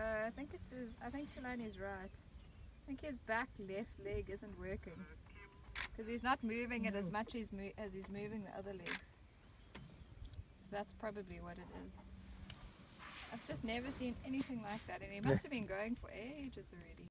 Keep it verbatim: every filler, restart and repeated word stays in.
Uh, I think it's his, I think Tulani's right. I think his back left leg isn't working. Because he's not moving it as much as, mo as he's moving the other legs. So that's probably what it is. I've just never seen anything like that, and he must have been going for ages already.